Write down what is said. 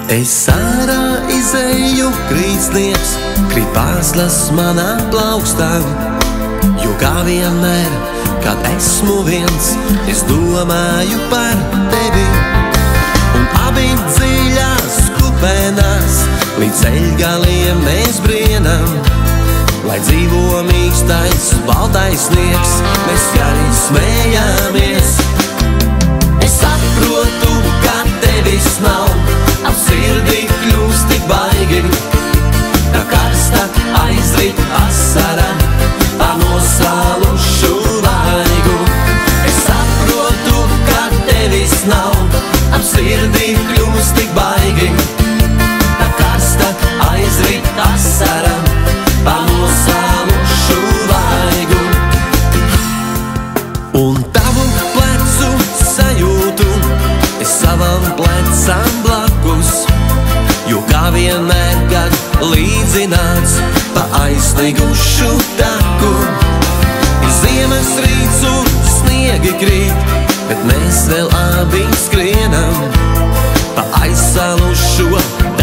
Es ārā izēju krīsnieks, krīt pāslas manā plaukstā, jo kā vienmēr, kad esmu viens, es domāju par tevi. Un abi dziļās kupenās, līdz ceļgaliem mēs brienam, lai dzīvo mīkstais, baltais sniegs, mēs skari smējāmies. Es saprotu, ka tevis nav, ap sirdī kļūst tik baigi, tā karsta aizrit asara pa nosālušu vaigu. Es saprotu, ka tevis nav, ap sirdī kļūst tik baigi, tā karsta aizrit asara pa nosālušu vaigu. Un tavu plecu sajūtu es savam plecam blakus, jo kā vienmēr, kad līdzināts pa aizsnigušu taku. Ir ziemas rīts un sniegi krīt, bet mēs vēl abi skrienam pa aizsalušo